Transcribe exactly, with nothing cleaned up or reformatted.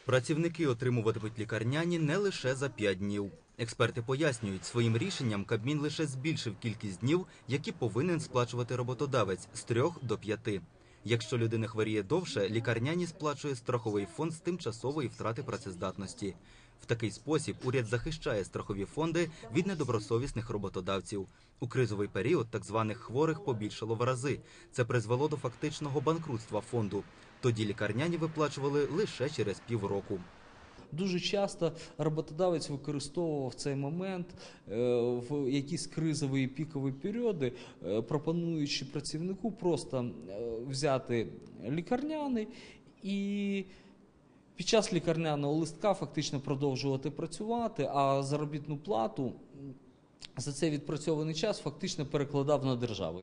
Працівники отримуватимуть лікарняні не лише за п'ять днів. Експерти пояснюють, своїм рішенням Кабмін лише збільшив кількість днів, які повинен сплачувати роботодавець – з трьох до п'яти. Якщо людина хворіє довше, лікарняні сплачує страховий фонд з тимчасової втрати працездатності. В такий спосіб уряд захищає страхові фонди від недобросовісних роботодавців. У кризовий період так званих хворих побільшало в рази. Це призвело до фактичного банкрутства фонду. Тоді лікарняні виплачували лише через півроку. Дуже часто роботодавець використовував цей момент в якісь кризові і пікові періоди, пропонуючи працівнику просто взяти лікарняний і під час лікарняного листка фактично продовжувати працювати, а заробітну плату за цей відпрацьований час фактично перекладав на державу.